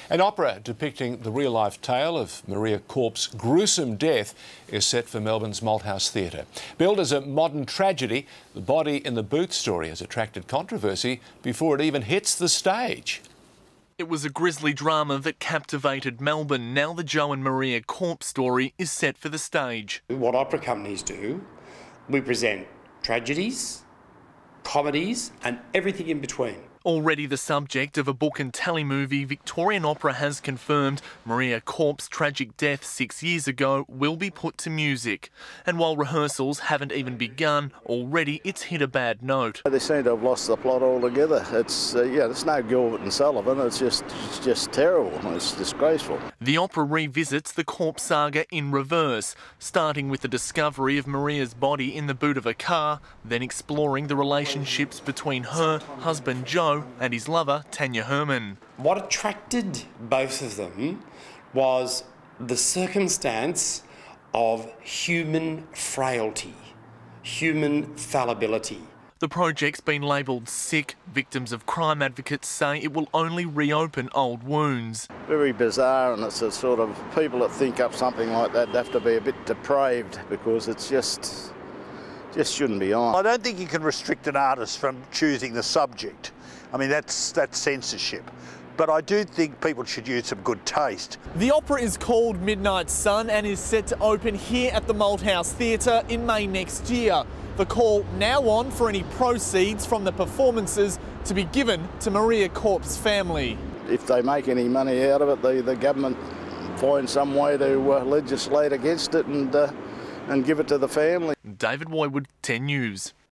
An opera depicting the real-life tale of Maria Korp's gruesome death is set for Melbourne's Malthouse Theatre. Billed as a modern tragedy, the body in the boot story has attracted controversy before it even hits the stage. It was a grisly drama that captivated Melbourne. Now the Joe and Maria Korp story is set for the stage. What opera companies do, we present tragedies, comedies and everything in between. Already the subject of a book and telemovie, Victorian Opera has confirmed Maria Korp's tragic death 6 years ago will be put to music. And while rehearsals haven't even begun, already it's hit a bad note. They seem to have lost the plot altogether. It's it's no Gilbert and Sullivan. It's just terrible. It's disgraceful. The opera revisits the Korp saga in reverse, starting with the discovery of Maria's body in the boot of a car, then exploring the relationships between her husband Joe and his lover, Tanya Herman. What attracted both of them was the circumstance of human frailty, human fallibility. The project's been labelled sick. Victims of crime advocates say it will only reopen old wounds. Very bizarre, and it's a sort of people that think up something like that have to be a bit depraved because it's just shouldn't be on. I don't think you can restrict an artist from choosing the subject. I mean, that's censorship. But I do think people should use some good taste. The opera is called Midnight Sun and is set to open here at the Malthouse Theatre in May next year. The call now on for any proceeds from the performances to be given to Maria Korp's family. If they make any money out of it, the government find some way to legislate against it and give it to the family. David Woywood, 10 News.